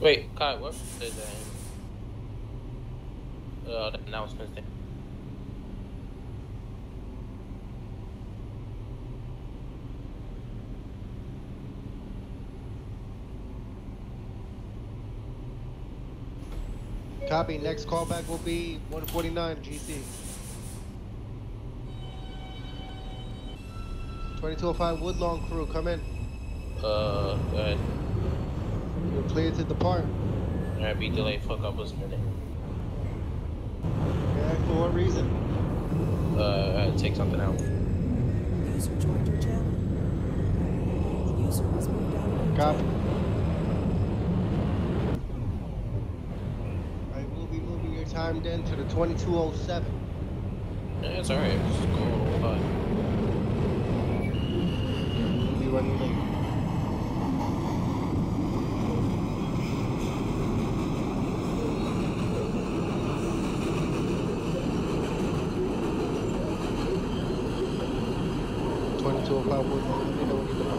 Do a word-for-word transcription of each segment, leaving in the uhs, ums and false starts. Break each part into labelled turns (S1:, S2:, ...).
S1: Wait, Kai, what is that? Uh, the announcements thing.
S2: Copy. Next callback will be one forty-nine G C. twenty-two oh five Woodlawn crew, come in.
S1: Uh, go ahead.
S2: You're cleared to depart.
S1: Alright, be delayed. Fuck up a minute.
S2: Okay, for what reason?
S1: Uh, take something out.
S3: User joined your channel. User was moved out of your
S2: Copy.
S3: channel.
S2: I will be moving your time then to the twenty-two oh seven.
S1: Yeah, it's alright. Just go a little high.
S2: We'll be running late. twenty-two oh five Woodlawn, let me know when you depart.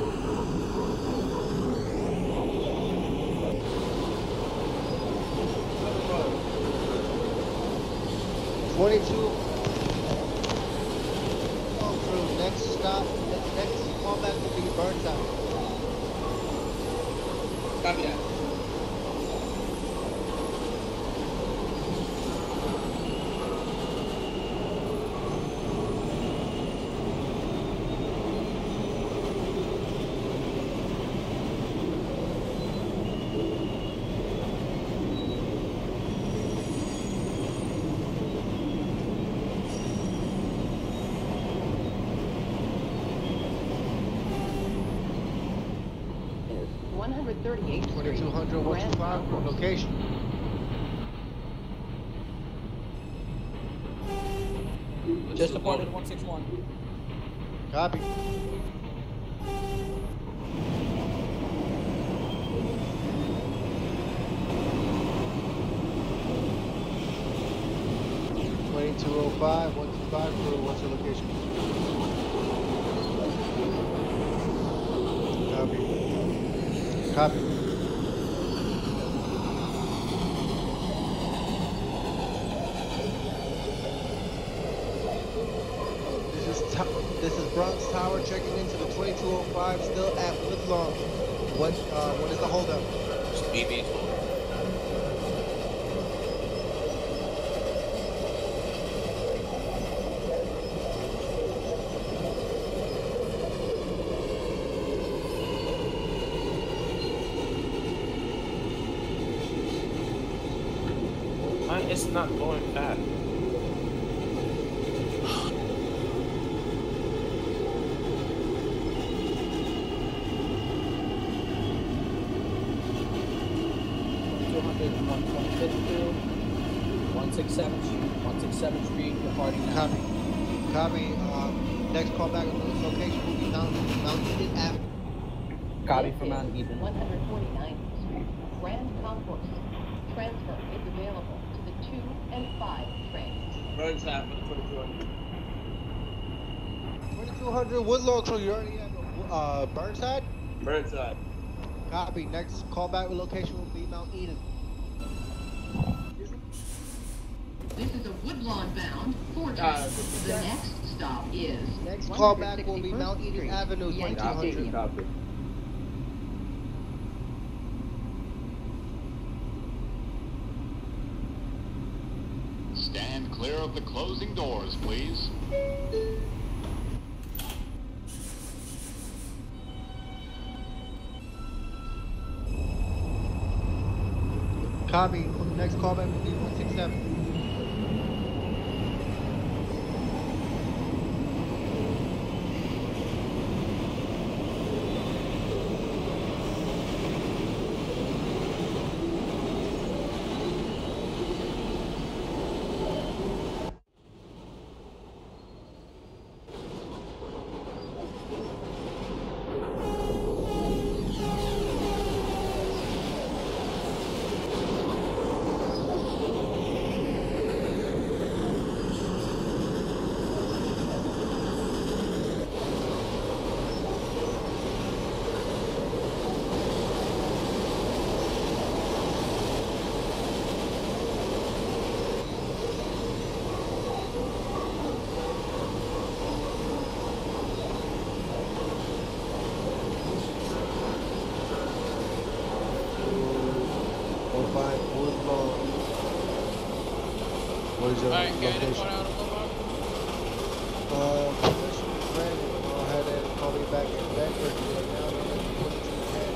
S2: twenty-two. Oh, crew. Next stop, ne- next callback will be Burnside.
S4: Copy that.
S5: one thirty-eighth Street.
S2: twenty-two hundred, one two five, location.
S4: Just departed one six one.
S2: Copy. twenty-two oh five, one two five, crew, what's your location? Copy. Copy. This is to- this is Bronx Tower checking into the twenty-two oh five, still at Woodlawn. What uh, what is the holdup?
S1: Just B B. Why it's not going fast?
S4: two hundred, one twenty-fifth Street, one sixty-seventh Street, one sixty-seventh Street, departing now.
S2: Copy. Copy. Um, next callback location will be Mount Mount Eden Avenue.
S4: Copy from Mount Eden.
S5: one forty-ninth Street, Grand Concourse. Transfer is available to the two and five trains.
S4: Road tap for the twenty-two hundred.
S2: twenty-two hundred Woodlawn crew, you already have uh, Burnside?
S4: Burnside.
S2: Copy. Next callback location will be Mount Eden.
S5: This is a Woodlawn bound four train.
S4: Uh,
S5: The next stop is
S2: Next callback will be Mount Eden
S5: Street,
S2: Avenue,
S5: Yankee
S2: twenty-two hundred.
S5: Stadium.
S4: Copy.
S6: Stand clear of the closing doors, please.
S2: Copy. Next callback will be one sixty-seven. your
S1: Alright, get it
S2: location.
S1: out of Lamar.
S2: Uh, permission is granted. Go ahead and call me back in Bedford. You are now in twenty-two ten.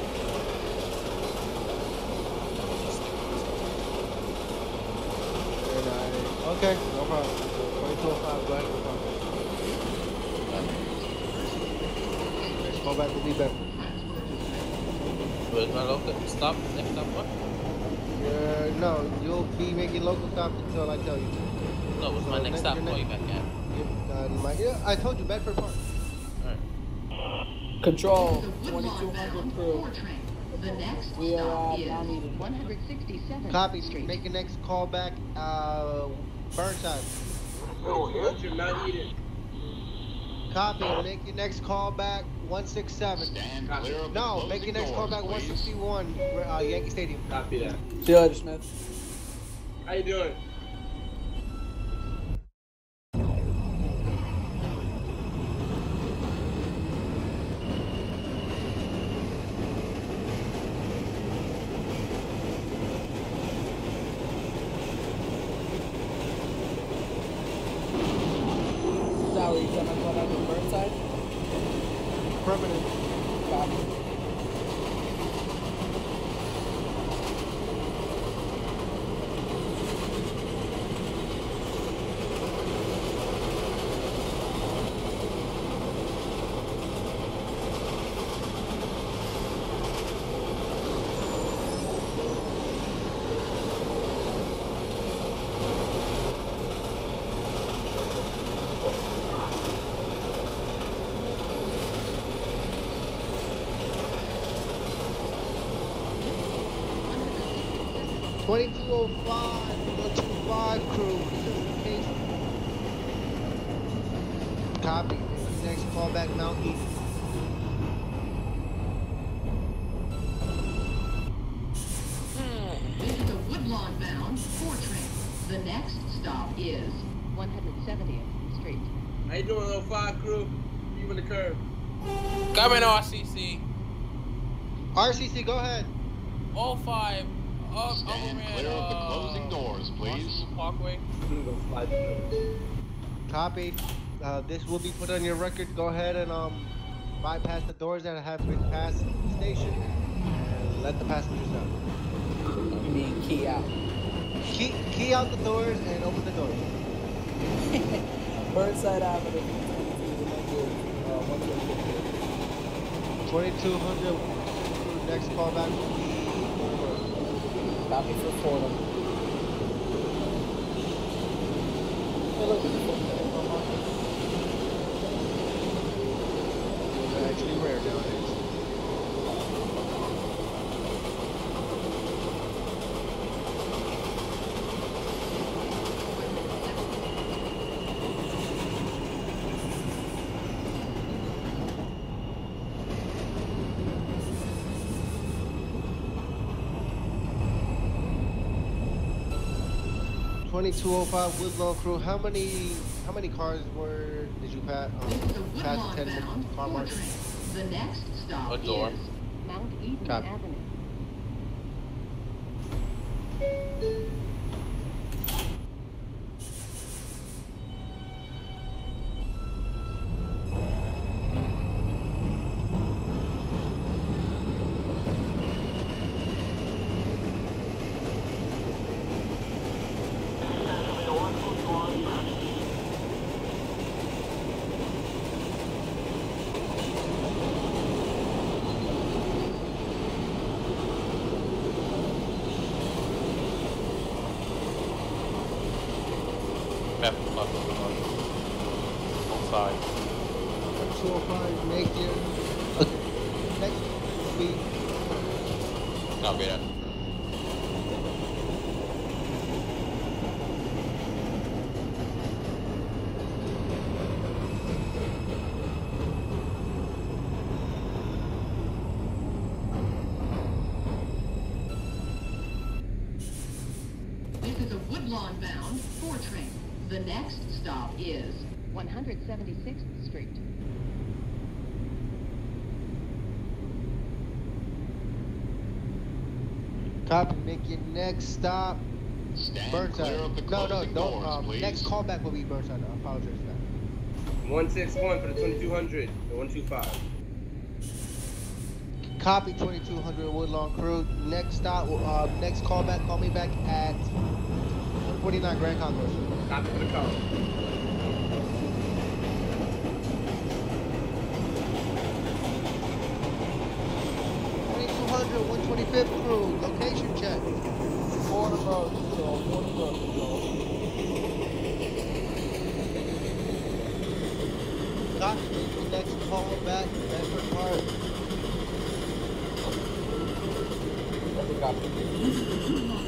S2: And I, okay, no problem. twenty-two oh five, go ahead and call. Next call back will be Bedford.
S1: Where's my local? Stop. Next stop what?
S2: Uh, no, you'll be making local stop until I tell you to.
S1: No, what's
S2: So
S1: my next
S2: next-
S1: stop?
S2: your
S1: Call you
S2: next-
S1: back at.
S2: You- uh, my, yeah, I told you, Bedford Park.
S1: Alright.
S4: Control,
S5: The
S4: twenty-two
S5: Woodlawn
S4: hundred
S5: bound
S4: crew.
S5: four train. The next
S4: We are,
S5: stop
S4: uh,
S5: is
S4: now needed.
S5: one sixty-seventh
S2: Copy.
S5: Street.
S2: Make your next call back. Uh, Burnside.
S7: You're not needed.
S2: Copy. Make your next call back. one sixty-seven.
S6: Stand clear of the
S2: No,
S6: closing
S2: make your next call
S6: doors,
S2: back. one
S6: please.
S2: sixty-one. Uh, Yankee Stadium.
S7: Copy that.
S4: See you later, Smith.
S7: How you doing?
S4: Sally, you gonna call out the Burnside?
S2: Permanent.
S4: Copy.
S2: twenty-two oh five. one two five crew. Copy. Make your next call back. Mount East.
S5: This is a Woodlawn bound four train. The next stop is one seventieth Street.
S7: How you doing, oh five crew? You in the curve.
S1: Coming R C C.
S2: R C C, go ahead.
S1: oh five. Up,
S6: Stand
S1: Overman,
S6: clear of the
S1: uh,
S6: closing doors, please.
S1: Washington Parkway.
S2: Copy. Uh, this will be put on your record. Go ahead and um bypass the doors that have been passed the station and let the passengers know.
S4: You mean key out.
S2: Key, key out the doors and open the doors.
S4: Burnside Avenue, twenty-two, uh, one twenty-two.
S2: twenty-two hundred. Next call back will be.
S4: Copy for Fordham. Hey, look, there's a Fordham.
S2: They're actually rare nowadays. twenty-two oh five Woodlawn crew. How many how many cars were did you pass?
S5: This is a
S2: Um, pass
S5: Woodlawn
S2: the ten
S5: bound
S2: car
S5: four
S2: mark?
S5: train. The next stop
S1: A door.
S5: is Mount Eden
S2: Copy.
S5: Avenue.
S1: Back to Buffalo. On side.
S2: two oh five, make your next speed.
S1: Copy that.
S5: This is a Woodlawn bound four train. The next stop is one seventy-sixth Street.
S2: Copy, make your next stop.
S6: Stand
S2: Burnside.
S6: clear of the
S2: No, no,
S6: closing
S2: don't.
S6: doors,
S2: Um,
S6: please.
S2: next callback will be Burnside. I apologize for that.
S7: one six one for the twenty-two hundred. The one two five.
S2: Copy twenty-two hundred Woodlawn Crew. Next stop, uh, next callback, call me back at one forty-nine Grand Concourse.
S7: Copy for the call.
S2: twenty-two hundred one twenty-fifth Crew. Location check.
S4: Corner road control, corner road control.
S2: Copy. Next callback, Bedford Park.
S4: Copy, copy.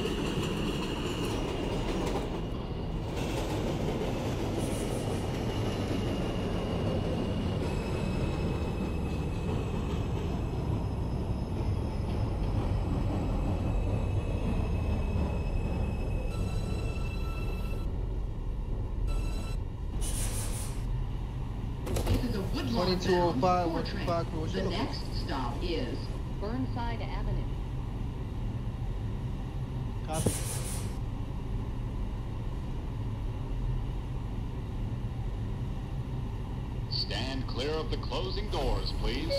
S5: This is a Woodlawn
S2: twenty-two oh five,
S5: bound
S2: one
S5: four
S2: two
S5: train.
S2: five Crew. What's
S5: The
S2: your
S5: next stop is Burnside Avenue.
S2: Copy.
S6: Stand clear of the closing doors, please.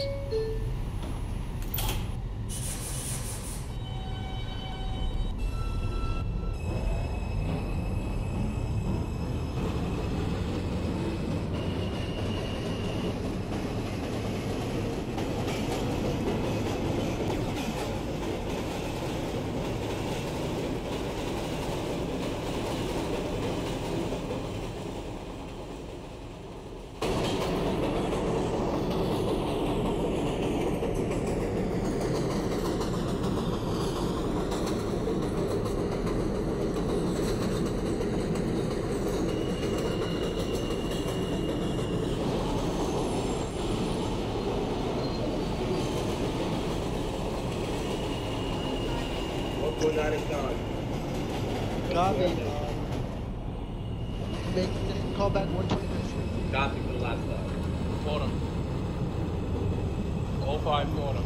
S7: one four nine is gone.
S2: Copy. Um, make this callback one twenty-fifth Street.
S7: Copy for the last stop.
S1: Fordham. oh five Fordham.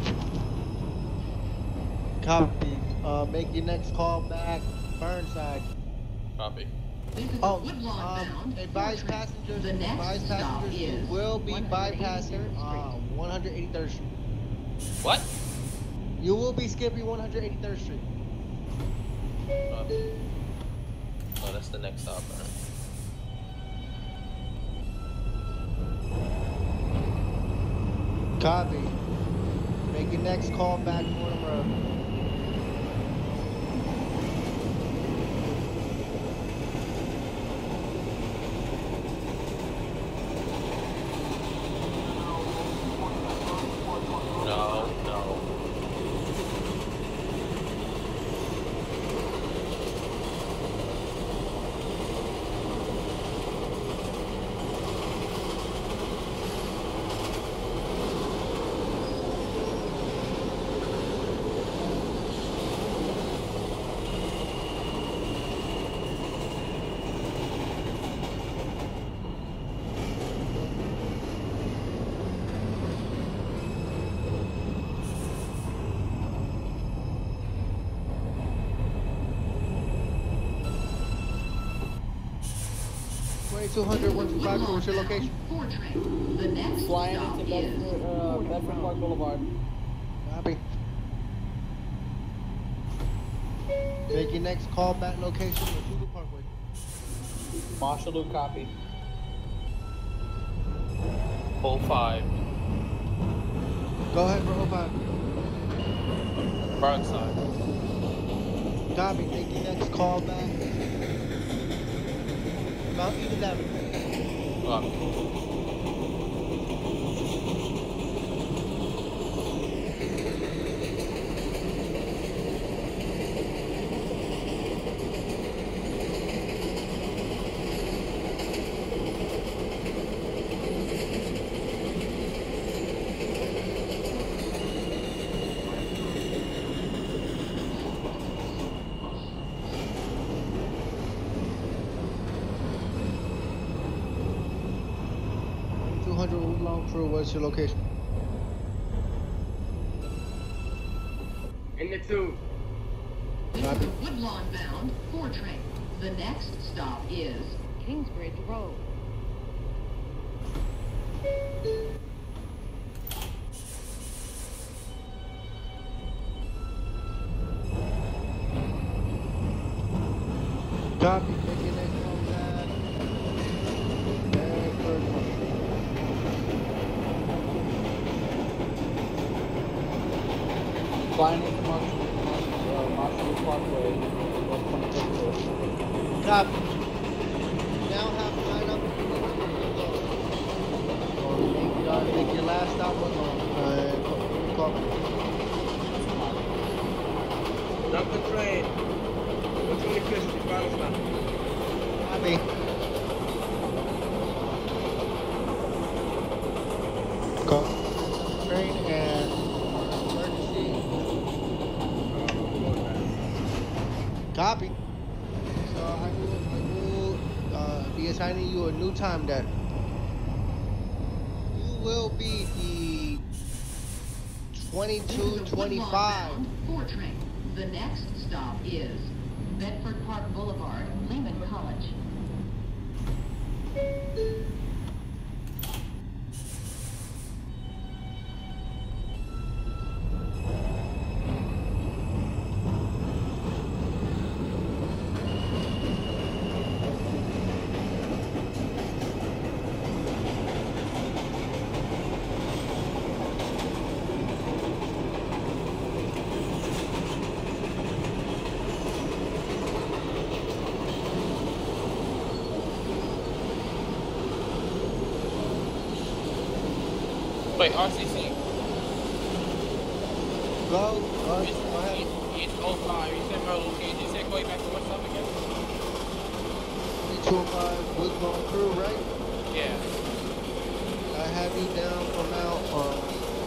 S2: Copy. Uh, make your next call back, Burnside.
S1: Copy.
S5: This is
S2: Oh,
S5: a Woodlawn
S2: um,
S5: bound
S2: advise
S5: four train.
S2: passengers,
S5: The next
S2: advise
S5: stop
S2: passengers you
S5: is
S2: will be bypassing uh,
S5: one eighty-third Street.
S2: one eighty-third Street.
S1: What?
S2: You will be skipping one eighty-third Street.
S1: Uh, oh, that's the next stop, right?
S2: Copy. Make your next call back, Fordham Road.
S1: No, no.
S2: twenty-two hundred one two five, what's your location?
S5: Four train. The next
S4: Flying
S5: stop
S4: into
S5: is
S4: Bedford, uh, Bedford Park Boulevard.
S2: Copy. Make your next call back location, Matulu Parkway.
S4: Marshall Luke, copy.
S1: oh five.
S2: Go ahead, bro. Five.
S1: Burnside.
S2: Copy. Make your next call back. Mount Eden Avenue.
S1: Copy.
S2: two hundred Woodlawn Crew, what's your location?
S7: In the two.
S5: This is a Woodlawn bound four train. The next stop is Kingsbridge Road.
S2: Copy, making that contact. Bedford,
S4: Flying into Marshall, uh, Marshall Parkway, one twenty-fifth Street.
S2: copy. Now have line up. Or make, uh, make your last stop with uh, call, call.
S7: Dump the train. one twenty-fifth Street, final stop.
S2: Copy. Call. Train and emergency. Copy. So I will, I will uh, be assigning you a new time that you will be the twenty-two twenty-five.
S5: Four train. The next stop is Bedford Park Boulevard, Lehman College.
S1: Wait, R C C.
S2: Go. Go.
S1: It's,
S2: Go ahead.
S1: it's, it's oh five. You said my location. You said going back to what's up again?
S2: two oh five Woodlawn Crew, right?
S1: Yeah.
S2: I have you down for Mount. Um,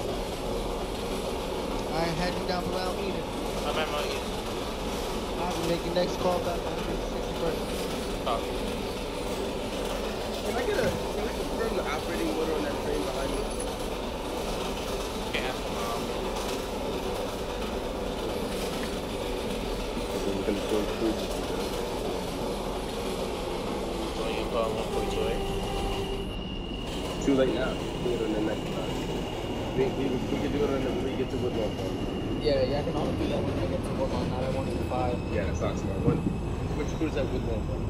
S2: I had you down for Mount Eden.
S1: I'm at my Eden.
S2: I'll be making next call back on the sixty-first.
S1: Copy.
S7: Can I get a, can I confirm the operating order on that train behind me?
S1: Okay, ask my mom.
S7: We're gonna go through.
S1: So you call one forty-two, right?
S7: Too late now. Do it on the next time. We, we, we can do it on the, when we get to Woodlawn.
S4: Yeah, yeah, I can only do that when I get to Woodlawn, not at one twenty-five.
S7: Yeah, that's not smart. One, which crews at Woodlawn from?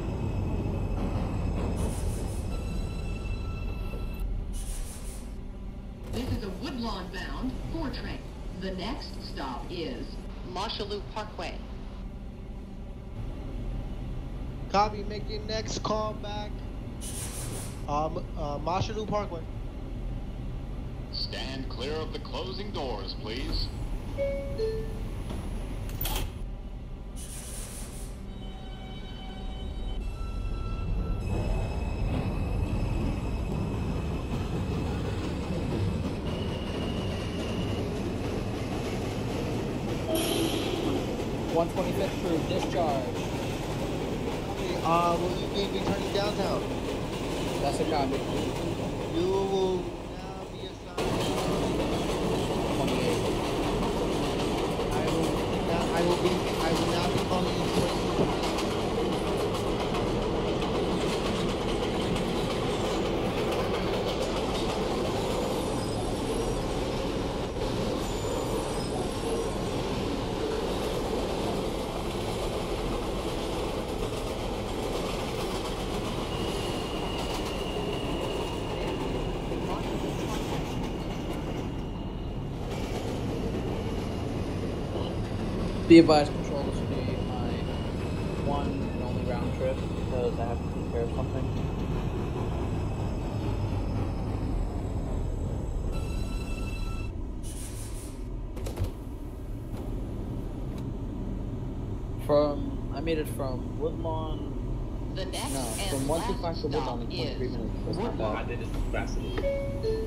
S5: This is a Woodlawn bound four train. The next stop is Marshallou Parkway.
S2: Copy, make your next call back. Um, uh, Marshallou Parkway.
S6: Stand clear of the closing doors, please.
S4: one twenty-fifth Crew, discharge.
S2: Uh, will you be returning downtown?
S4: That's a copy.
S2: You will now be assigned.
S4: twenty-eight.
S2: I will now. I will be. I will now be calling you.
S4: Be advised, control, this will be my one and only round trip because I have to take care of something. From, I made it from Woodlawn,
S5: The next
S4: no,
S5: and
S4: from one two
S5: last
S4: five to
S5: stop
S4: Woodlawn in twenty-three
S5: is
S4: minutes. That's not
S5: Woodlawn.
S7: I
S4: bad.
S7: did this fascinating.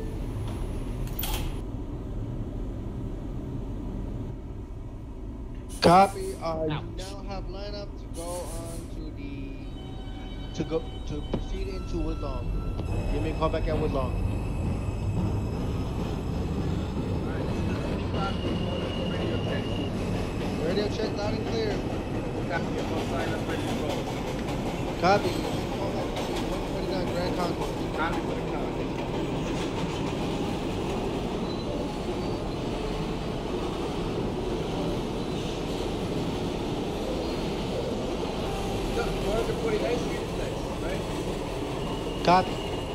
S2: Copy. Uh, you now have lineup to go on to the to go to proceed into Woodlawn. Give me a call back at Woodlawn.
S7: Alright, this is the twenty-five Radio check.
S2: Radio check loud and clear.
S7: Copy. I'm on sign up ready to roll.
S2: Copy. Call back one forty-nine Grand Concourse.
S7: Copy for the count. one forty-ninth Street is next, right?
S2: Copy.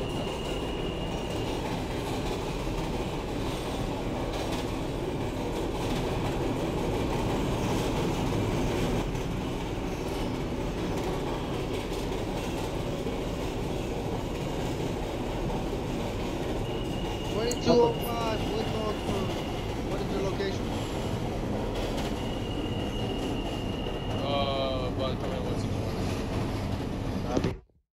S2: twenty-two oh five, Woodlawn Crew. What is your location?
S1: Uh, about coming one sixty-one.
S2: Copy.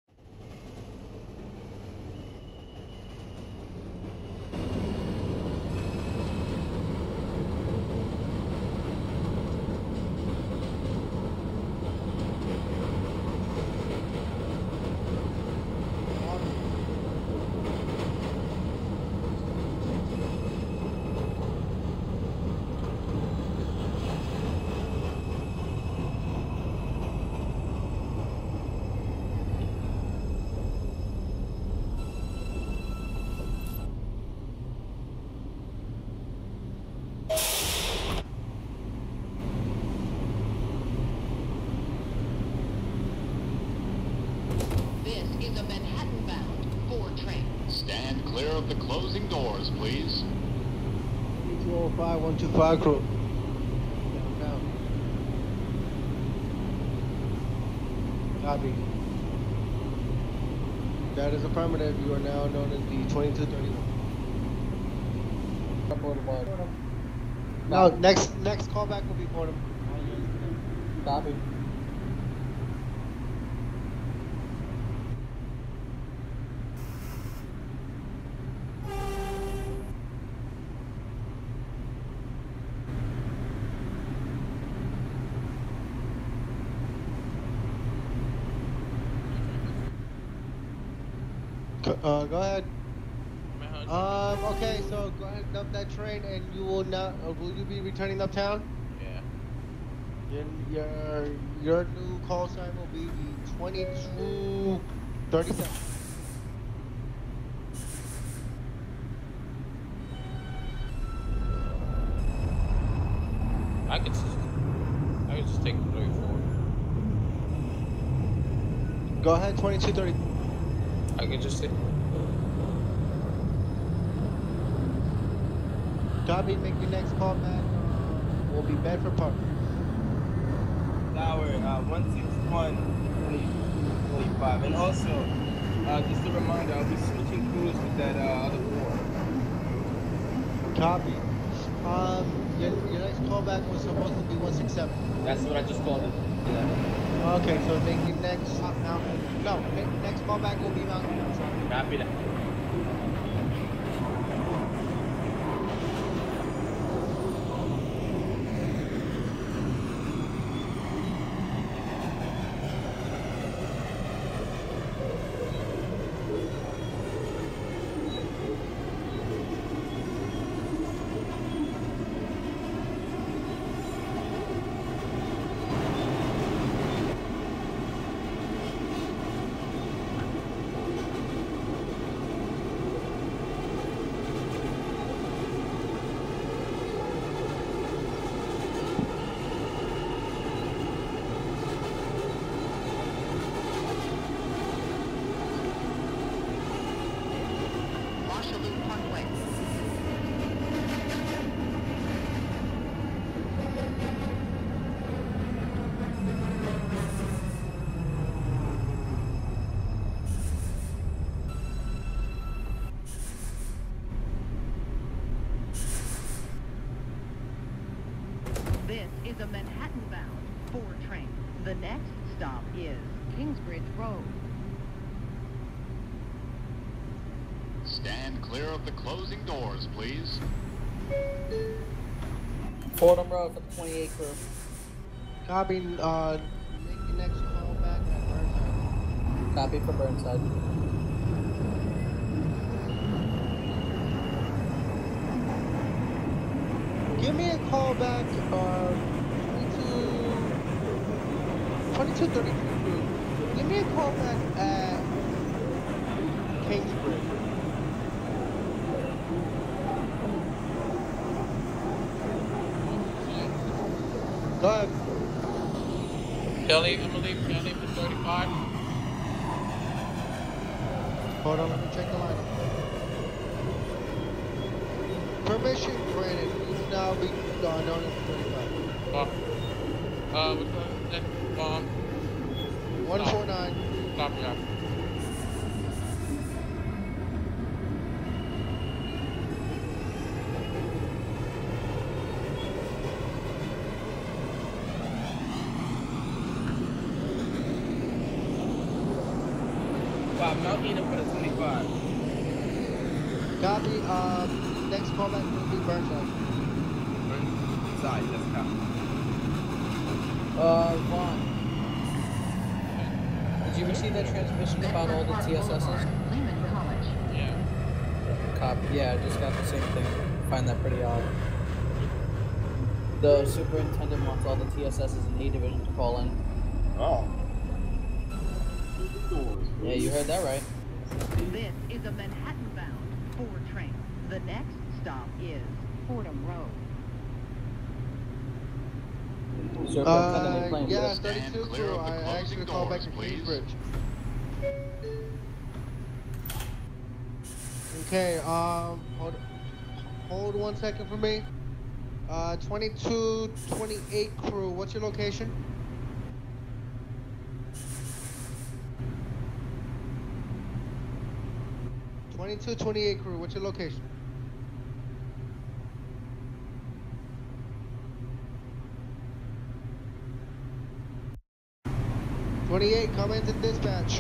S5: This is a Manhattan-bound four train.
S6: Stand clear of the closing doors, please.
S2: twenty-two oh five, one two five crew. Down, down. Copy. That is affirmative. You are now known as the twenty-two thirty-one. No, next next callback will be Fordham.
S4: Copy.
S2: Uh, go ahead.
S1: Man,
S2: Um, okay, so go ahead and dump that train, and you will not. Uh, will you be returning uptown?
S1: yeah.
S2: Then your your new call sign will be the twenty-two thirty-seven.
S1: I could just, I could just take the thirty-four.
S2: Go ahead, twenty-two thirty.
S1: I could just take.
S2: Copy. Make your next call back. Uh, will be Bedford Park.
S8: Tower, uh, one sixty-one, twenty-five. And also, uh, just a reminder, I'll be switching crews with that uh, other board.
S2: Copy. Um, your, your next callback was supposed to be one six seven.
S4: That's what I just called it. Yeah.
S2: Okay, so make your next uh, Mountain. No, make, next callback will be Mountain. Sorry.
S4: Copy that.
S5: Washaloo Parkway. This is a Manhattan-bound four train. The next stop is Kingsbridge Road.
S6: Stand clear of the closing doors, please.
S4: Fordham Road for the twenty-eight crew.
S2: Copy. Uh, make your next callback at Burnside.
S4: Copy for Burnside.
S2: Give me a call back, uh, twenty-two twenty-two thirty-two crew, give me a call back at Kingsbridge. Go ahead.
S1: Kelly, I'm gonna leave Kelly for thirty-five.
S2: Hold on, let me check the line. Permission granted. You now be uh, known as thirty-five.
S1: Uh, uh, what's the next bomb?
S2: one four nine.
S1: Stop, yeah.
S8: Wow, Mount Eden for the twenty-five.
S2: Copy. Um, next callback will be Burnside.
S8: Burnside, that's copy.
S4: Uh, Vaughn. Did you receive that transmission about all the T S Ss?
S5: Lehman College.
S1: Yeah.
S4: Copy. Yeah, I just got the same thing. Find that pretty odd. The superintendent wants all the T S Ss in A Division to call in.
S7: Oh.
S4: Yeah, you heard that right.
S5: This is a Manhattan-bound four train. The next stop is Fordham Road.
S4: Superintendent
S2: Uh,
S4: is playing
S2: yeah,
S4: this.
S2: thirty-two
S6: Stand clear
S2: crew.
S6: of the
S2: I
S6: closing
S2: actually called back
S6: doors,
S2: to
S6: please.
S2: Kingsbridge. Okay, um, hold, hold one second for me. Uh, twenty-two twenty-eight crew, what's your location? twenty-two twenty-eight crew, what's your location? twenty-eight, come into dispatch.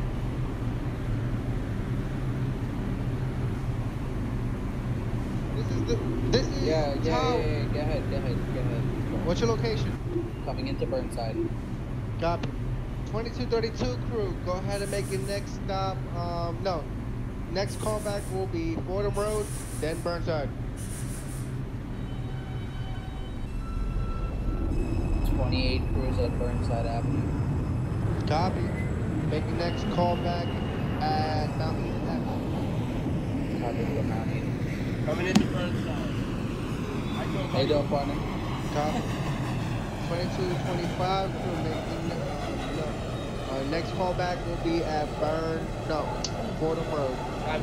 S2: This is the, this is
S4: Yeah, yeah, yeah,
S2: Tom.
S4: yeah, yeah. Go ahead, go ahead, go ahead.
S2: What's your location?
S4: Coming into Burnside.
S2: Copy. twenty-two thirty-two crew, go ahead and make your next stop. Um, no. Next callback will be Fordham Road, then Burnside.
S4: twenty-eight crews at Burnside Avenue.
S2: Copy. Make your next callback at Mount Eden Avenue.
S4: Copy for Mount Eden.
S8: Coming into Burnside. I go
S4: How you doing, partner?
S2: Copy. twenty-two twenty-five crew, making uh, no. Uh, next callback will be at Burn, no, Fordham Road.
S8: I'm,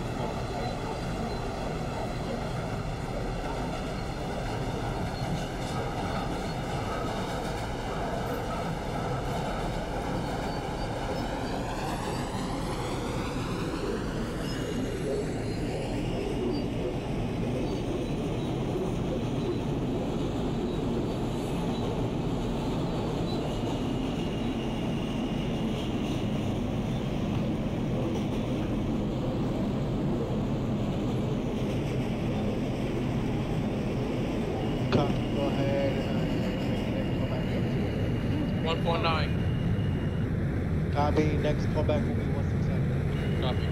S2: Copy. Go ahead and make your next callback.
S1: one four nine.
S2: Copy. Next callback will be one six seven.
S1: Copy.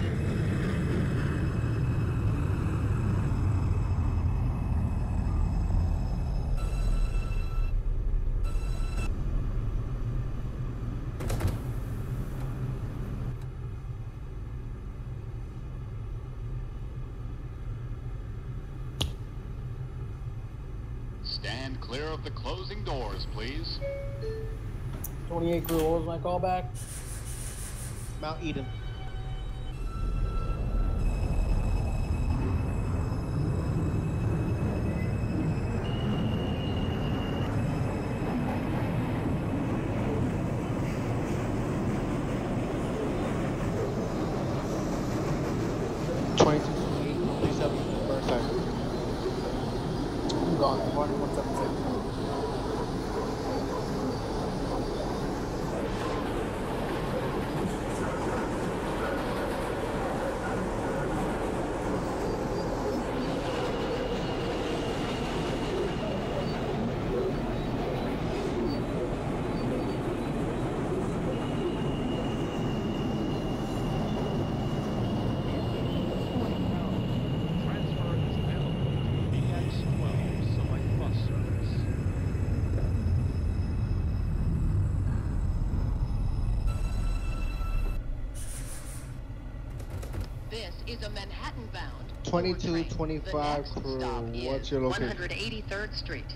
S6: Stand clear of the closing doors, please.
S4: twenty-eight crew, what was my callback?
S2: Mount Eden. twenty-two twenty-eight, three seven, Burnside.
S4: I'm gone. one one seven six.
S9: Transfer is available to B X twelve Select Bus Service.
S5: This is a Manhattan-bound
S2: twenty-two twenty-five
S5: The next
S2: crew.
S5: stop
S2: What's
S5: is
S2: your location?
S5: one hundred eighty-third Street.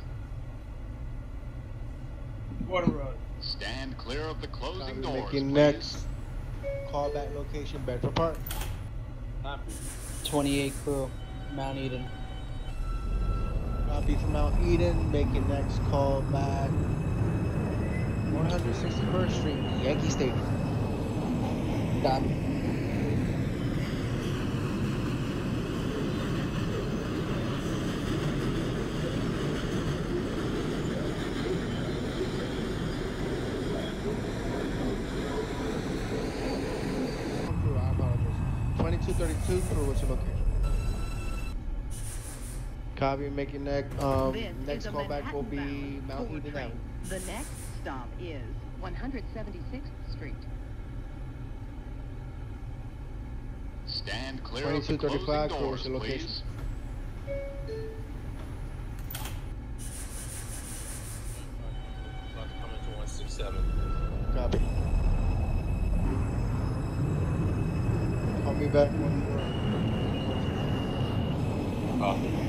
S8: Water Road.
S6: Stand clear of the closing
S2: Copy,
S6: doors,
S2: making
S6: please.
S2: next callback location, Bedford Park.
S8: Copy.
S4: twenty-eight crew, Mount Eden.
S2: Copy from Mount Eden, making next call back one hundred sixty-first Street, Yankee Stadium.
S4: Copy.
S2: Crew, I apologize. twenty-two thirty-two crew, what's your location? Copy, making next um
S5: This
S2: next
S5: is a
S2: callback will be
S5: Manhattan-bound
S2: Mount
S5: four
S2: Eden
S5: train.
S2: Avenue.
S5: The next stop is one hundred seventy-sixth Street.
S6: Stand clear of the
S2: twenty-two
S6: closing
S2: thirty-five crew,
S6: doors,
S2: what's your location?
S6: please.
S1: About to come into one six seven.
S2: Copy. Call me back when
S1: Copy.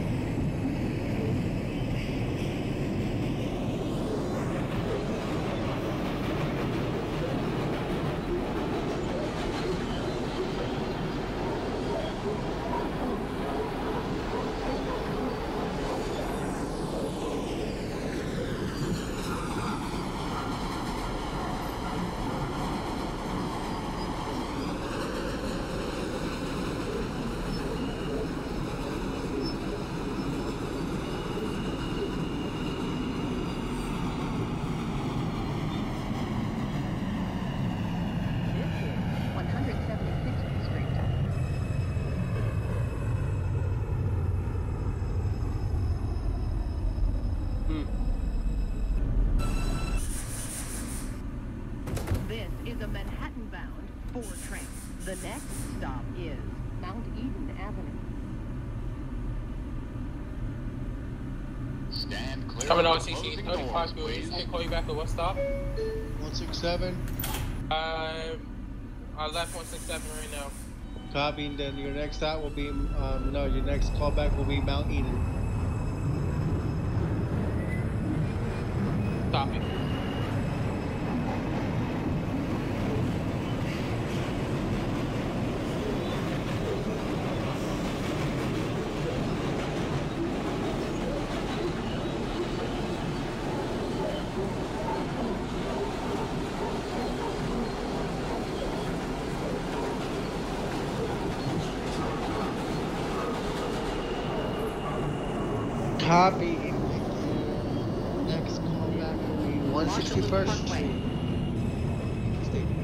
S5: This is one hundred seventy-sixth Street. This is a Manhattan-bound four train. The next stop is Mount Eden Avenue.
S6: Stand clear
S1: Coming
S6: of
S1: on
S6: the
S1: C C
S6: closing
S1: thirty-five
S6: doors,
S1: crew.
S6: please.
S1: Can call you back at what stop?
S2: one six seven.
S1: Uh, I left one six seven right now.
S2: Copy, and then your next stop will be um no, your next callback will be Mount Eden.
S1: Copy.
S2: Copy. Next callback will be one sixty-first
S5: Parkway.
S2: Street. Stadium.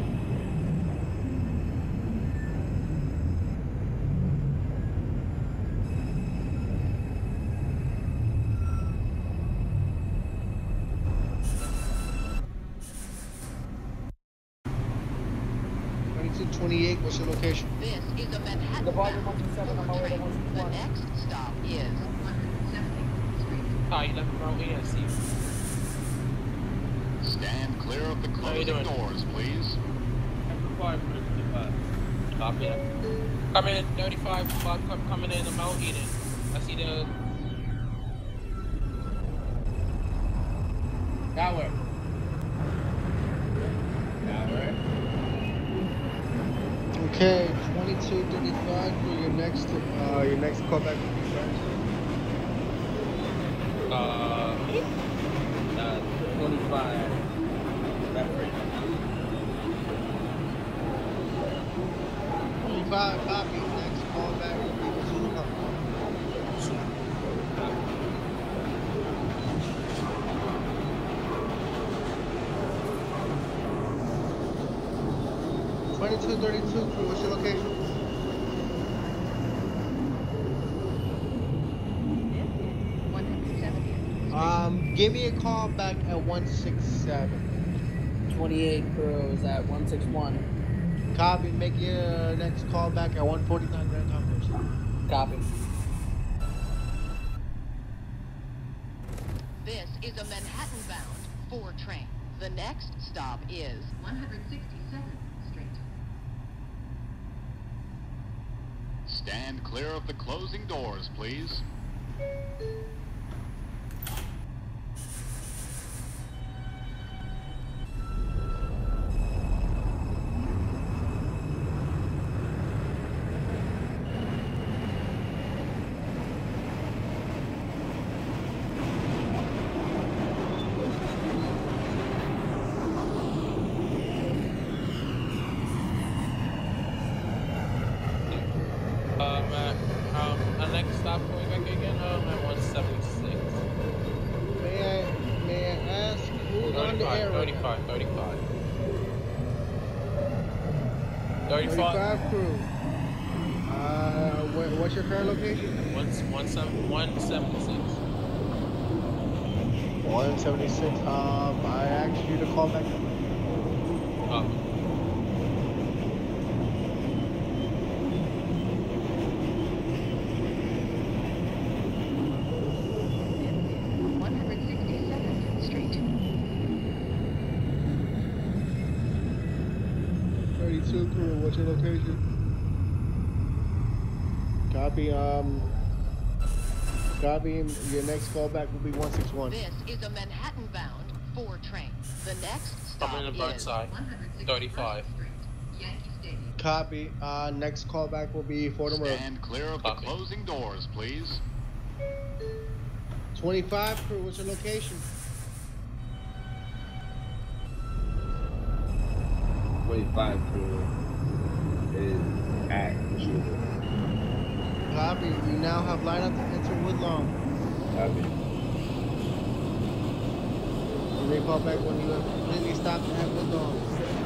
S2: twenty-two twenty-eight, what's your location?
S5: This is a Manhattan
S4: Department
S5: bound
S4: one two seven,
S5: four
S4: I'm away to
S5: train.
S4: one six
S5: The
S4: one.
S5: next stop is one hundred seventieth Street.
S1: Hi, you left Mount Eden. I see you.
S6: Stand clear of the
S1: How you
S6: closing
S1: doing?
S6: doors, please.
S8: Amplified for the fifty-five.
S1: Copy that. Coming in thirty-five. uh, com- Coming in to Mount Eden. I see the.
S8: That way. That way.
S2: Okay, twenty-two thirty-five for your next uh your next callback will be Friends.
S1: Uh,
S8: Uh, twenty-five. That way.
S2: twenty-five, copy. Next callback will be Zulu Papa. twenty-two thirty-two crew, what's your location?
S5: This is one hundred seventieth Street.
S2: Um, give me a call back at one six seven.
S4: twenty-eight crew is at one six one.
S2: Copy, make your next call back at one forty-nine Grand Concourse.
S4: Copy.
S5: This is a Manhattan-bound four train. The next stop is one hundred sixty-seventh Street.
S6: Stand clear of the closing doors, please.
S1: Um, at, um, our next stop going back again, um, at one seventy-six.
S2: May I, may I ask who's on the air right now?
S1: thirty-five, thirty-five. thirty-five.
S2: thirty-five crew. Uh, what, what's your current location?
S1: One, one, seven, one seventy-six.
S2: one seventy-six. Um, I asked you to call back.
S1: Oh.
S5: one sixty-seventh Street.
S2: thirty-two crew, what's your location? Copy, um, copy, your next callback will be one six one.
S5: This is a Manhattan-bound four train. The next stop
S1: Coming in the
S5: is
S1: Burnside.
S5: one sixty-first
S1: thirty-five.
S5: Street, Yankee Stadium.
S2: Copy, uh, next callback will be Fordham Road.
S6: Stand clear of the
S1: Copy.
S6: closing doors, please.
S2: twenty-five crew, what's your location?
S7: twenty-five crew is at Shooter.
S2: Copy, you now have lineup to enter Woodlawn.
S7: Copy.
S2: You may call back when you have completely stopped at Woodlawn.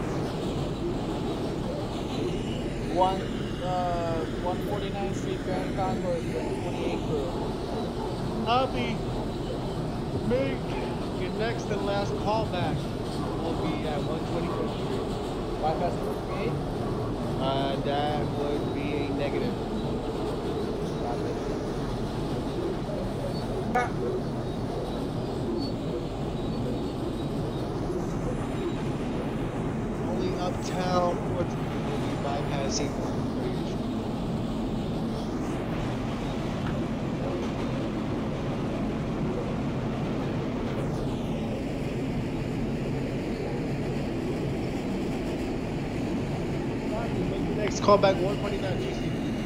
S4: One, uh, one forty-ninth Street, Grand Concourse, twenty-eight crew.
S2: Copy. Make your next and last callback will be at one twenty-fifth Street.
S4: Bypass fifty-eight.
S2: Uh, that would be a negative. Only uptown will be bypassing. Next callback one twenty-nine G C.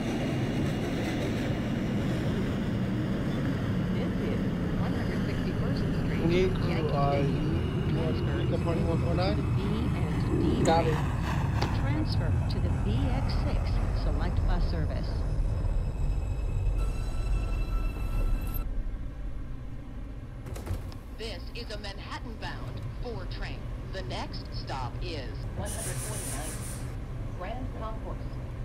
S5: This is one sixty-first Street,
S2: Need crew,
S5: Yankee
S2: uh,
S5: Stadium.
S2: you want to speak up on one four nine?
S5: B and D.
S4: Copy.
S5: Transfer to the B X six select bus service. This is a Manhattan-bound four train. The next stop is one forty-nine Grand Concourse.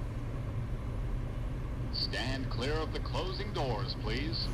S6: Stand clear of the closing doors, please.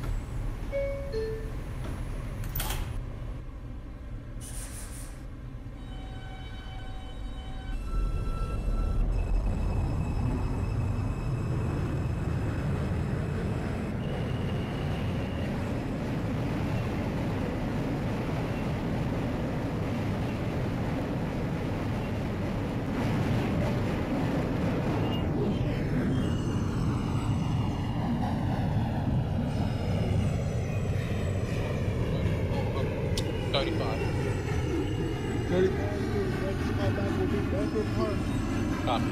S1: thirty-five.
S2: thirty-five crew, next callback will be Bedford Park.
S1: Copy.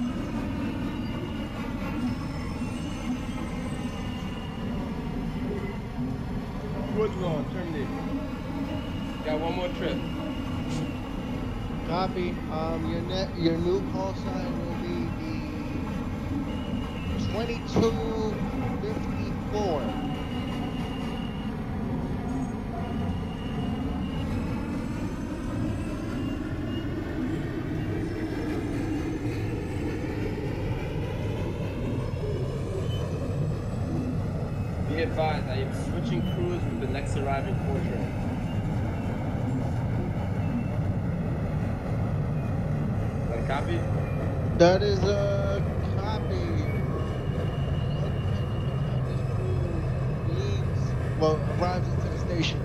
S8: Woodlawn, terminate. Got one more trip.
S2: Copy. Um, your net, your new call sign will be the twenty-two fifty-four.
S8: Be advised, I am switching crews with the next arriving four train. Want a copy?
S2: That is a copy. This crew leaves, well, arrives into the station.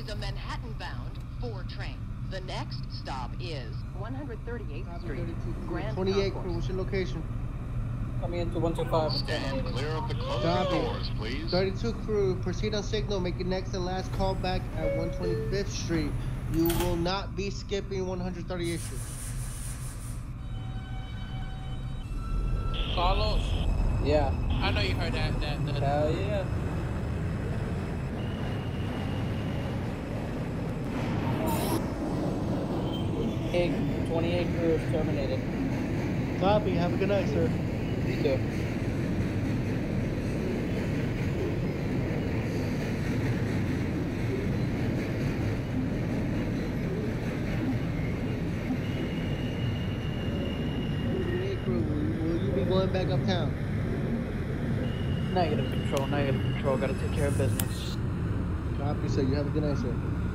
S5: is a Manhattan-bound four train. The next stop is one hundred thirty-eighth Street, Grand
S2: twenty-eight crew,
S5: Concourse.
S2: what's your location?
S4: Coming into one two five and
S6: Stand
S4: terminating.
S6: clear of the closing
S2: Copy.
S6: doors, please.
S2: thirty-two crew, proceed on signal, make your next and last call back at one twenty-fifth Street. You will not be skipping one hundred thirty-eighth Street.
S1: Carlos,
S4: Yeah.
S1: I know you heard that. That. that
S4: Hell yeah. Hey, twenty-eight crew is terminated.
S2: Copy, have a good night, sir.
S4: You too.
S2: twenty-eight crew, will, will you be going back uptown?
S4: Negative control, negative control. Gotta take care of business.
S2: Copy, sir. You have a good night, sir.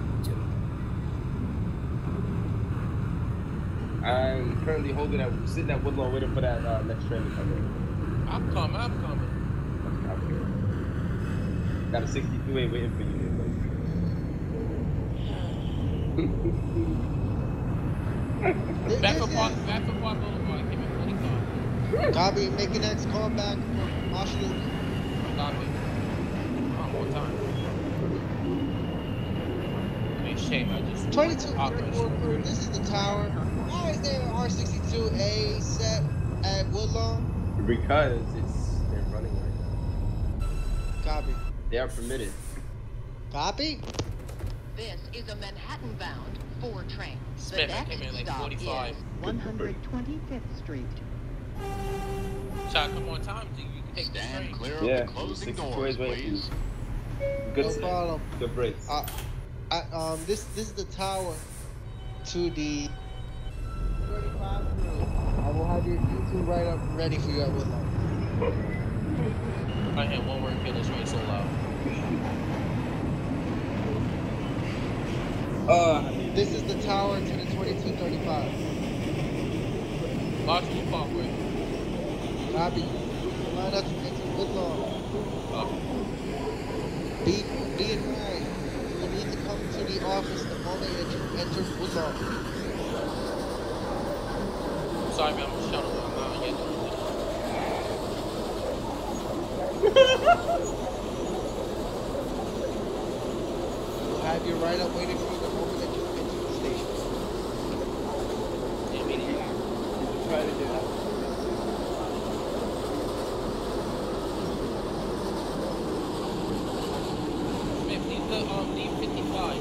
S8: I'm currently holding at, sitting at Woodlawn waiting for that uh, next train to come in.
S1: I'm coming. I'm coming.
S8: Okay. Got a sixty-two A waiting for you.
S2: This-
S1: Back
S2: this
S1: for
S2: is-
S1: Park. Back for Park Boulevard. Give me forty-five.
S2: Copy, make your next call back for Washington.
S1: Copy. Oh, more time. I mean, shame. I just.
S2: twenty-two
S1: Operation.
S2: thirty-four crew, this is the tower. Why is there an R sixty-two A set at Woodlawn?
S7: Because it's they're running right now.
S2: Copy.
S7: They are permitted.
S2: Copy?
S5: This is a Manhattan-bound four train. The
S1: Smith, I
S5: next
S1: came in like
S5: stop
S1: forty-five.
S5: is one hundred twenty-fifth Street.
S1: Shot, come on time. You can take the
S6: Stand
S1: train.
S6: clear of
S7: Yeah,
S6: the closing
S7: sixty-two
S6: doors,
S7: is waiting for you.
S6: please.
S7: Good
S2: No
S7: set.
S2: problem.
S7: Good breaks.
S2: Uh, I, um, this this is the tower to the thirty-five crew. I will have your E two right up ready for you at Woodlawn.
S1: I had one word feel this rain so loud.
S8: Uh,
S2: This is the tower to the twenty-two thirty-five.
S1: Washington Parkway.
S2: Copy. Line up to enter Woodlawn.
S1: Oh.
S2: Be, be advised, you will need to come to the office the moment that you enter Woodlawn.
S1: Sorry, man. I'm a shuttle. I'm not yet.
S2: We'll have your ride up waiting for you the moment that you enter the station.
S1: Yeah, me neither.
S7: Try to do that.
S1: Smith, leave the um, leave fifty-five.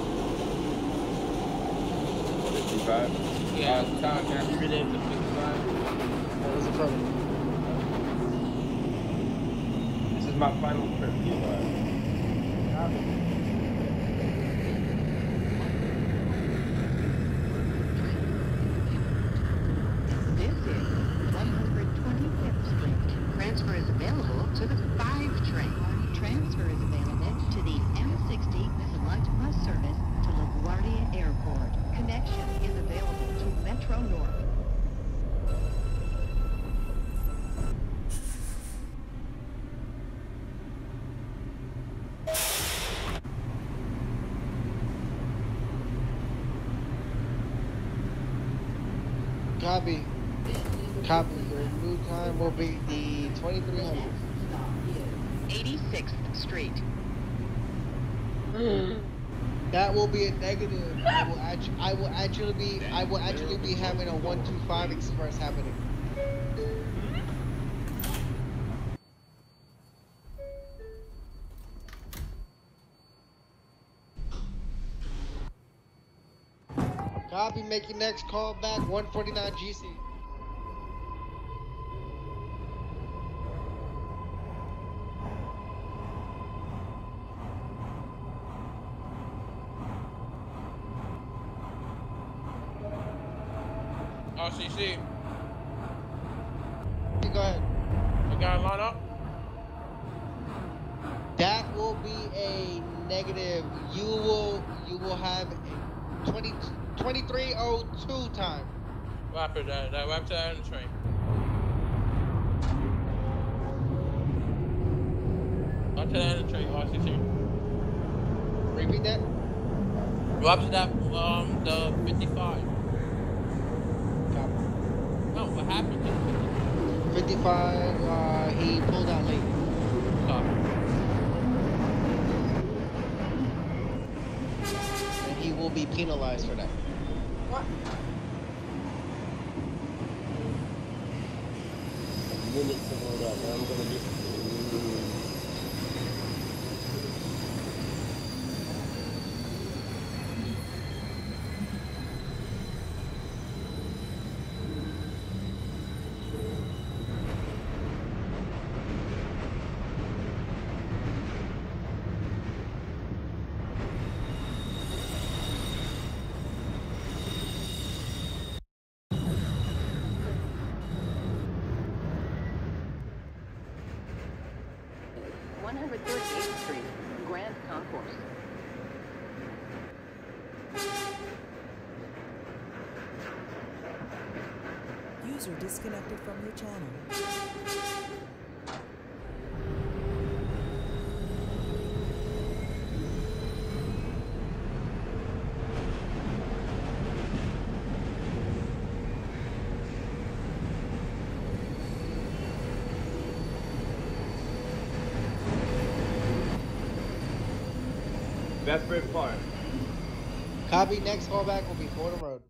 S7: fifty-five.
S1: Yeah.
S8: uh, Tom, can I be renamed to fifty-five?
S2: That was affirmative.
S8: This is my final trip. You know.
S5: This is one hundred twenty-fifth Street. Transfer is available to the five train. Transfer is available to the M sixty Select Bus Service to LaGuardia Airport. Connection is available to Metro North.
S2: Copy. Copy. Your new time will be the twenty-three hundred.
S5: eighty-sixth Street.
S2: That will be a negative. I will actually, I will actually be, I will actually be having a one two five express happening. Copy. Make your next call back. one forty-nine G C.
S1: R C C.
S2: You go ahead.
S1: I got to line up.
S2: That will be a negative. You will, you will have a twenty, twenty-three oh two time.
S1: Rapid that. That rapid that on the train. Rapid that on the train. R C C.
S2: Repeat that.
S1: Drops it at um the fifty-five.
S2: Copy.
S1: No, what happened? to the
S2: fifty-five, uh, he pulled out late.
S1: fifty-five?
S2: And he will be penalized for that.
S1: What?
S7: Minutes to load up. I'm gonna just.
S5: one thirty-eighth Street, Grand Concourse.
S3: User disconnected from your channel.
S8: Bedford Park.
S2: Copy. Next callback will be Fordham Road.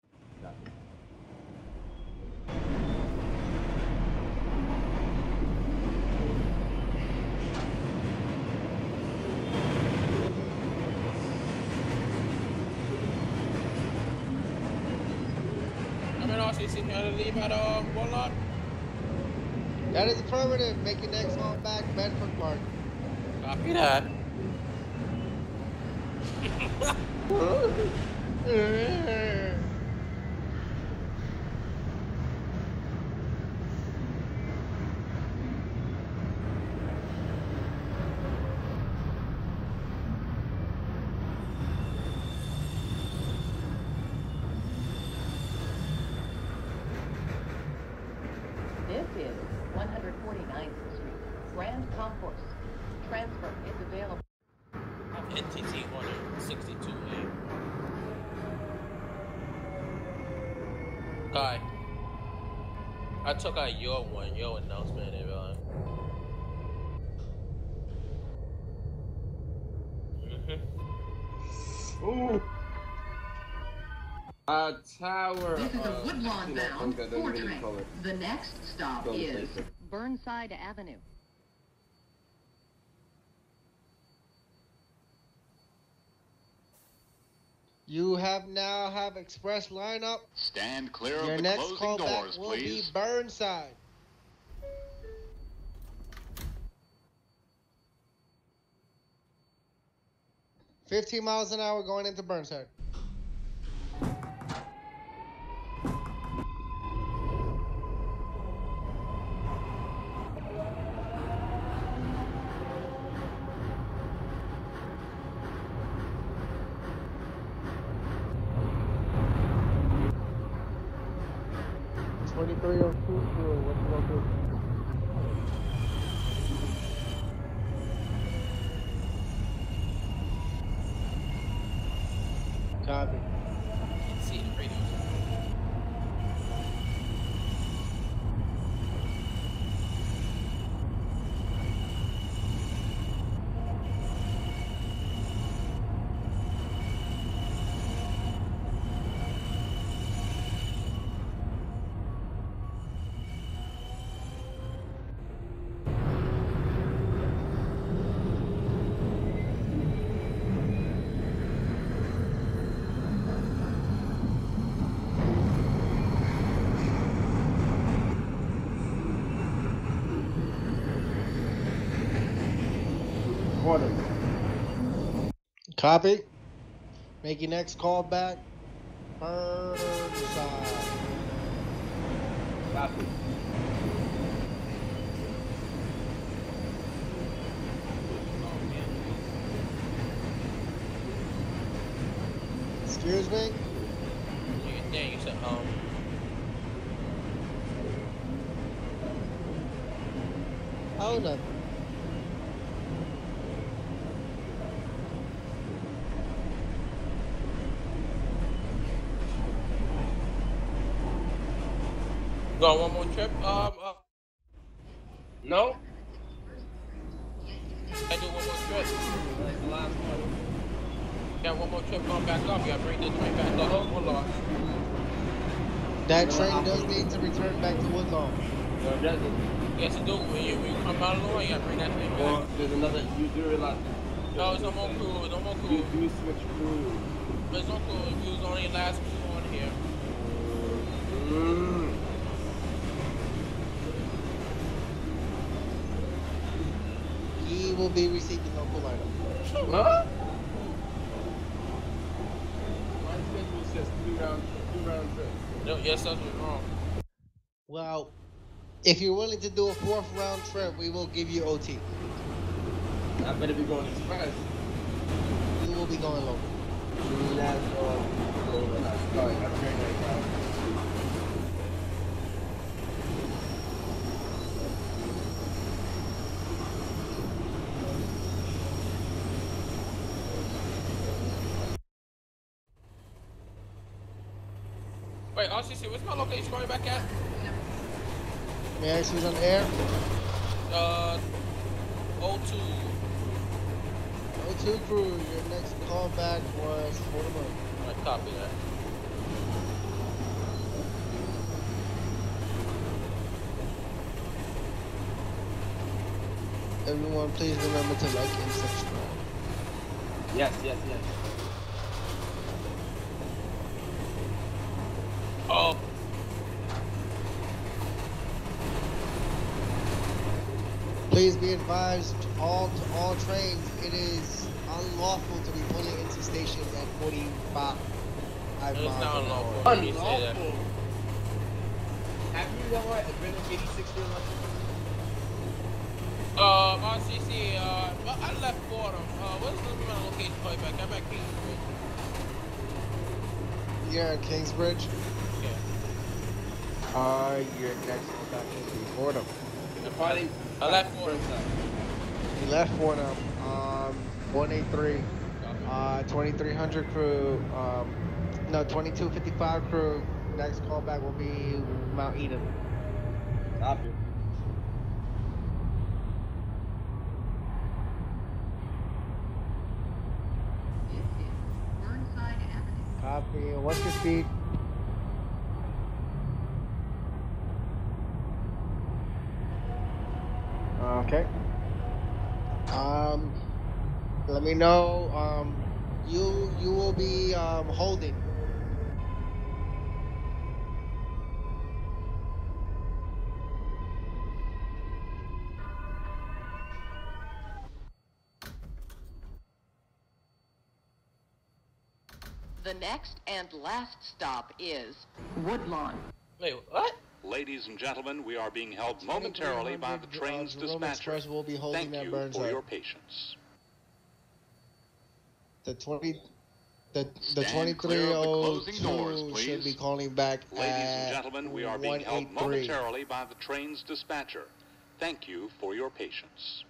S1: I'm in R C C here to leave at uh, Warlock.
S2: That is affirmative. Make your next callback Bedford Park.
S1: Copy that.
S5: This is one forty-ninth Street, Grand Concourse. Transfer is available.
S1: N T T order sixty-two A. Kai, I took out your one, your announcement, everyone. Mm-hmm.
S7: Ooh. Uh, tower.
S5: This is a
S7: uh,
S5: Woodlawn
S7: you know,
S5: bound
S7: okay,
S5: four
S7: doesn't really
S5: train.
S7: color.
S5: The next stop
S7: Don't
S5: is
S7: place it.
S5: Burnside Avenue.
S2: You have now have express lineup.
S6: Stand clear
S2: Your
S6: of the
S2: next
S6: closing
S2: callback
S6: doors,
S2: will be
S6: please.
S2: Burnside. Fifteen miles an hour going into Burnside. Twenty-three oh two crew. What's the location? Copy.
S1: See the radio.
S2: Copy. Make your next call back. Burnside.
S7: Copy.
S2: Excuse me?
S1: You there, you said, um,
S2: Hold up.
S1: got one more trip? Um, uh,
S8: No?
S1: I do one more trip.
S8: Like the last one.
S1: Yeah, one more trip going back up. Yeah, bring the train back up. Hold on.
S2: That train does need to return back to Woodlawn.
S8: No, it doesn't.
S1: Yes, it do. When you, when you come out of the way, you gotta bring that thing
S8: Well,
S1: back.
S8: there's another. You do realize.
S1: No, it's no more crew. No more
S8: You
S1: crew.
S8: do switch crew.
S1: There's no crew. We was only last crew on here.
S8: Mm.
S2: He will be receiving local lineup.
S8: Huh? My schedule says two round, two round trips.
S1: No, yes, that's wrong.
S2: Well, if you're willing to do a fourth round trip, we will give you O T.
S8: I better be going express.
S2: You will be going local.
S8: That's all. Sorry, have a great night, guys.
S1: Wait, R C C, what's my location going back at?
S2: May I see on the air?
S1: Uh, O two.
S2: O two crew, your next callback was for the month.
S1: Alright, copy that.
S2: Everyone, please remember to like and subscribe.
S8: Yes, yes, yes.
S1: Oh.
S2: Please be advised, all to all trains, it is unlawful to be pulling into stations at forty-five
S1: It's
S2: miles
S1: not
S2: an hour.
S1: unlawful. You say that.
S8: Unlawful. Have you ever been in eighty-six year lunch?
S1: Uh, R C C, uh, well, I left Fordham. Uh, what's the my location going back? I'm at Kingsbridge.
S2: You're at Kingsbridge.
S1: Yeah.
S2: Uh, your next callback will be Fordham.
S8: Departing.
S1: I left Fordham.
S2: You left Fordham. Um, one eighty-three. Uh, twenty-three hundred crew. Um, no, twenty-two fifty-five crew. Next callback will be Mount Eden.
S8: Copy.
S5: This is Burnside Avenue.
S2: Copy. What's your speed? Okay. Um, let me know. Um, you you will be um holding.
S5: The next and last stop is Woodlawn.
S1: Wait, what?
S9: Ladies and gentlemen, we are being held momentarily by the train's
S2: uh, Jerome
S9: dispatcher.
S2: Express will be holding
S9: Thank
S2: at
S9: you
S2: Burnside.
S9: for your patience.
S2: The twenty, the the
S9: Stand clear
S2: twenty-three
S9: of the
S2: oh
S9: closing doors,
S2: two
S9: please.
S2: should be calling back
S9: Ladies
S2: at
S9: and gentlemen, we are being held
S2: one eighty-three.
S9: momentarily by the train's dispatcher. Thank you for your patience.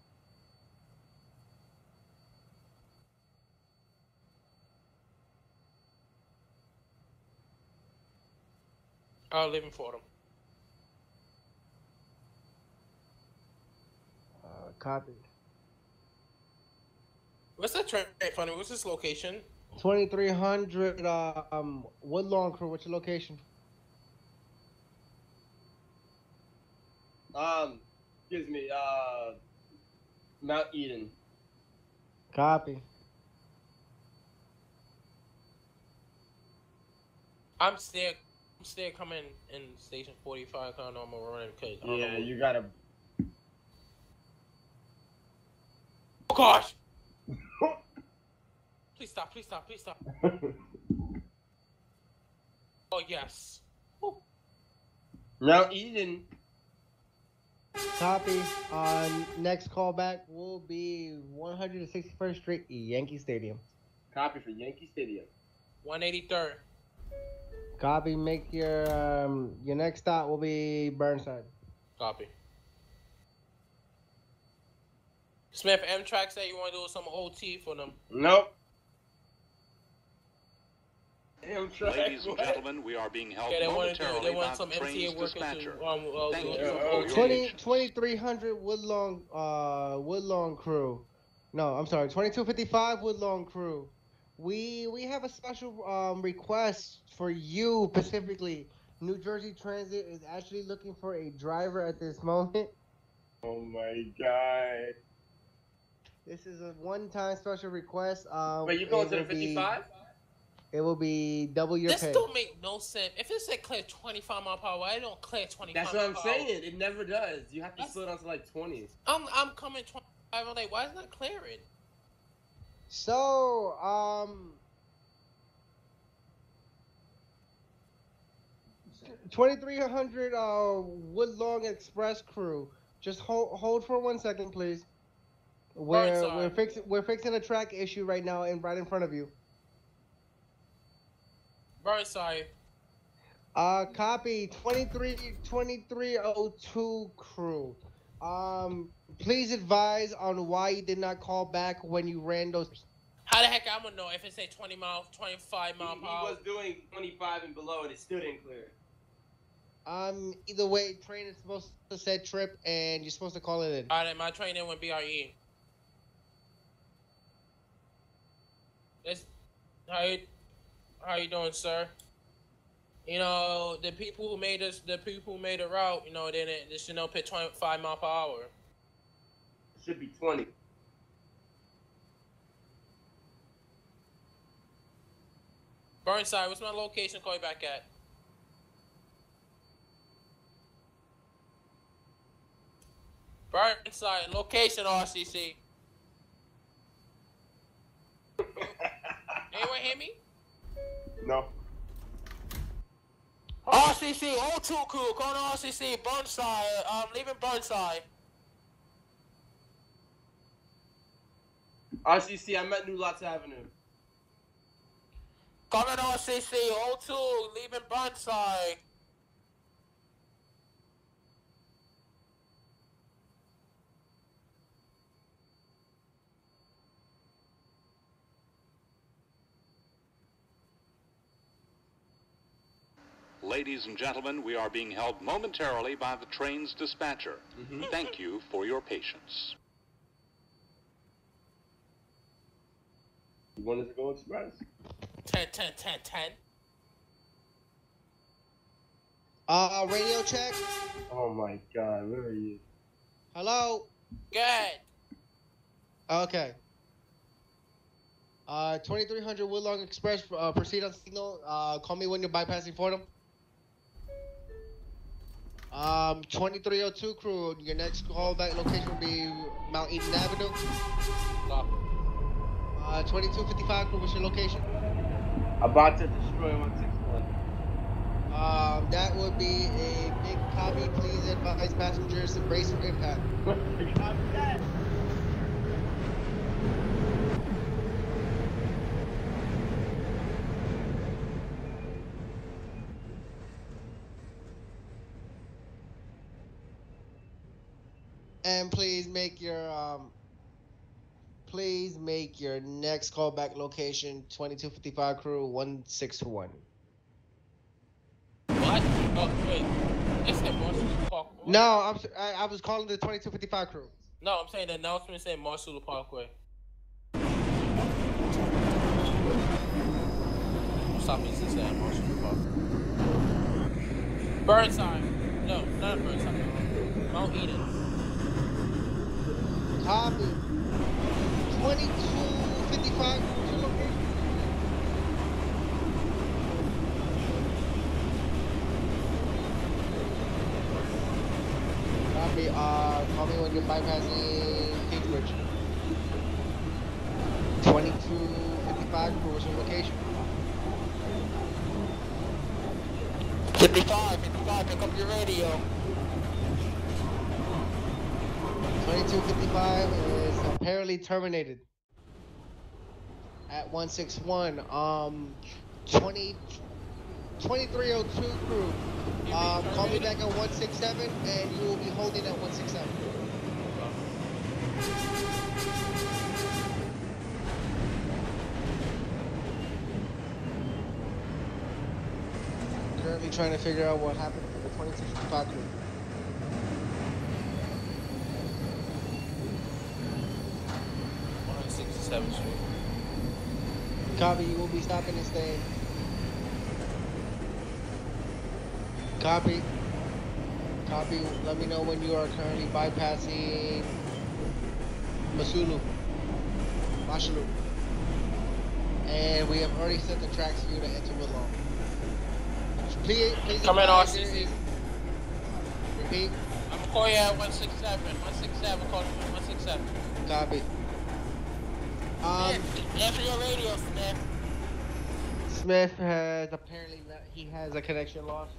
S1: I'll leave him for them.
S2: Uh, copy.
S1: What's that train funny? What's this location?
S2: twenty-three hundred um Woodlawn crew. What's your location?
S8: Um, excuse me, uh, Mount Eden.
S2: Copy.
S1: I'm still, I'm still coming in station forty-five. Cause I know I'm gonna run because I don't
S8: Yeah,
S1: know.
S8: you gotta.
S1: Oh gosh! Please stop! Please stop! Please stop! Oh yes. Woo.
S8: Mount Eden.
S2: Copy. Uh, next callback will be one sixty-first Street, Yankee Stadium.
S8: Copy for Yankee Stadium.
S1: one eighty-third.
S2: Copy. Make your um your next stop will be Burnside.
S1: Copy. Smith, Amtrak said you want to do some O T for them.
S8: Nope. Damn track.
S9: Ladies and gentlemen, we are being held
S1: Yeah, they want to do.
S9: momentarily
S1: They
S9: by
S1: want
S9: the
S1: some M T A
S9: train's
S1: workers
S9: dispatcher.
S1: to um uh,
S9: Thank
S1: do
S9: you
S1: some
S9: for
S1: O
S9: your
S1: T.
S2: twenty,
S9: patience.
S2: twenty-three hundred Woodlawn, uh, Woodlawn crew. No, I'm sorry, twenty-two fifty-five Woodlawn crew. We we have a special um request for you specifically. New Jersey Transit is actually looking for a driver at this moment.
S7: Oh my god.
S2: This is a one-time special request. Um,
S8: Wait, you going
S2: it
S8: to the
S2: will be-
S8: fifty-five?
S2: It will be double your
S1: This
S2: pay.
S1: don't make no sense. If it said clear twenty-five mile per hour, I don't clear twenty-five.
S8: That's what I'm
S1: mile per hour.
S8: saying. It never does. You have to
S1: That's-
S8: slow down to like twenty.
S1: I'm I'm coming twenty-five. I'm like, why is it not clearing?
S2: So, um, twenty-three hundred uh Woodlawn Express crew. Just hold hold for one second, please. We're
S1: Burnside.
S2: we're fixing we're fixing a track issue right now, and right in front of you.
S1: Burnside.
S2: Uh, copy twenty-three twenty-three oh two crew. Um, please advise on why you did not call back when you ran those.
S1: How the heck I'm gonna know if it say twenty miles, twenty-five
S8: He,
S1: mile
S8: he
S1: per hour?
S8: was doing twenty-five and below, and it still didn't clear.
S2: Um, either way, train is supposed to set trip, and you're supposed to call it in.
S1: All right, my training with B R E. It's, how you, how you doing, sir? You know, the people who made us, the people who made the route, you know, they didn't, they should know put twenty-five mile per hour.
S8: It should be twenty.
S1: Burnside, what's my location? Call you back at. Burnside, location R C C. Anyone hear me?
S7: No.
S1: R C C, O two crew, going to R C C, Burnside, um, leaving Burnside.
S8: R C C, I'm at New Lots Avenue.
S1: Coming R C C, O two, leaving Burnside.
S9: Ladies and gentlemen, we are being held momentarily by the train's dispatcher.
S8: Mm-hmm.
S9: Thank you for your patience.
S7: You want us to go express?
S1: ten, ten, ten, ten.
S2: Uh, radio check.
S7: Oh my god, where are you?
S2: Hello.
S1: Good.
S2: Okay. Uh, twenty-three hundred Woodlawn Express. Uh, proceed on signal. Uh, call me when you're bypassing Fordham. Um, twenty-three oh two crew. Your next callback location will be Mount Eden Avenue.
S1: Stop.
S2: Uh, twenty-two fifty-five crew. What's your location?
S8: About to destroy one six one.
S2: Um, that would be a big copy. Please advise passengers to brace for impact. And please make your um, please make your next callback location twenty-two fifty-five crew one six one.
S1: What? Oh, wait. It said Marshall Park.
S2: No, I'm, I, I was calling the twenty-two fifty-five crew.
S1: No, I'm saying the announcement said Marshall Parkway. Stop me since saying Marshall Parkway. Burnside. No, not Burnside. Mount Eden.
S2: Copy. twenty-two fifty-five crew. What's your location? Copy. Uh, call me when you're bypassing Kingsbridge. twenty-two fifty-five crew. What's your location?
S1: fifty-five, fifty-five, pick up your radio.
S2: twenty-two fifty-five is apparently terminated at one six one. Um, twenty, twenty-three oh two crew. Um, call me back at one six seven, and you will be holding at one six seven. currently trying to figure out what happened to the twenty-two fifty-five crew.
S1: one sixty-seventh Street.
S2: Copy, you will be stopping and staying. Copy. Copy, let me know when you are currently bypassing Masulu. Masulu. And we have already set the tracks for you to enter Woodlawn. Please, please.
S1: Come in, R C C.
S2: Repeat.
S1: I'm gonna call you at one six seven. one six seven, call me one six seven.
S2: Copy. Um,
S1: Answer your radio, Smith.
S2: Smith has apparently let, he has a connection loss.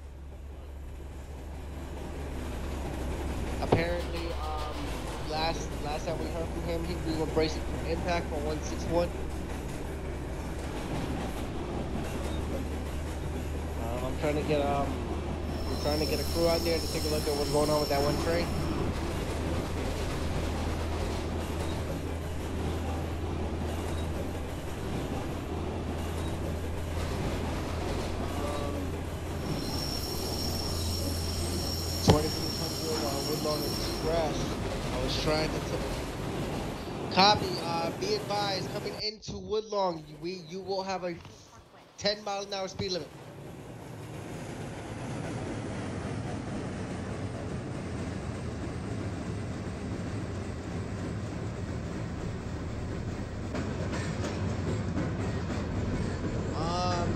S2: Apparently, um, last last time we heard from him, he we were bracing for impact on one six one. Um, I'm trying to get um, we're trying to get a crew out there to take a look at what's going on with that one train. Woodlawn Express. I was trying to t copy. Uh, be advised, coming into Woodlawn, we you will have a ten mile an hour speed limit. Um,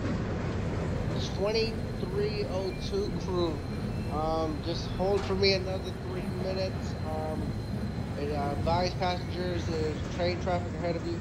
S2: twenty-three oh two crew. Um, just hold for me another three minutes. Um, and, uh, advise passengers there's train traffic ahead of you.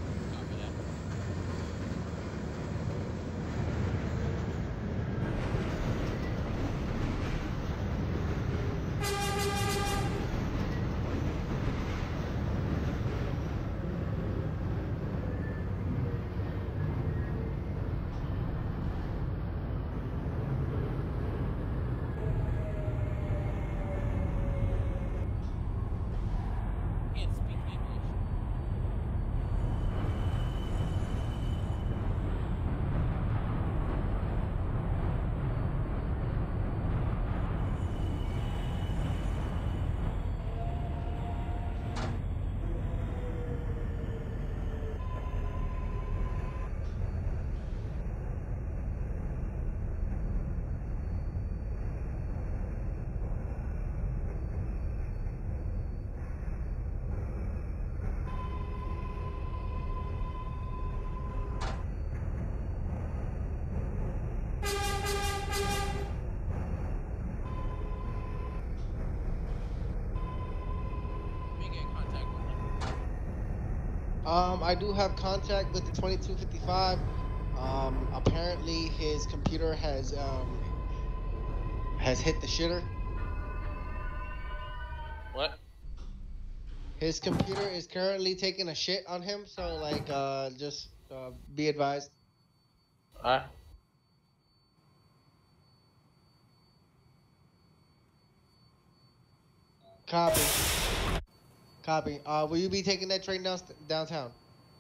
S2: Um, I do have contact with the twenty-two fifty-five. Um, apparently his computer has um, has hit the shitter.
S1: What?
S2: His computer is currently taking a shit on him, so like, uh, just uh, be advised.
S1: Alright.
S2: Copy. Copy. Uh, will you be taking that train down downtown?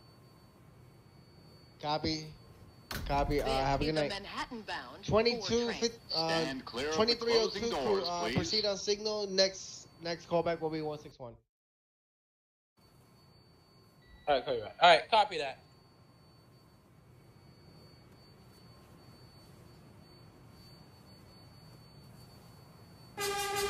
S2: Copy. Copy. Uh, have a good night. twenty-two, uh, twenty-three oh two crew, uh, proceed on signal. Next, next callback will be one six one.
S1: Alright, call you back. Alright, copy that.
S3: Thank you.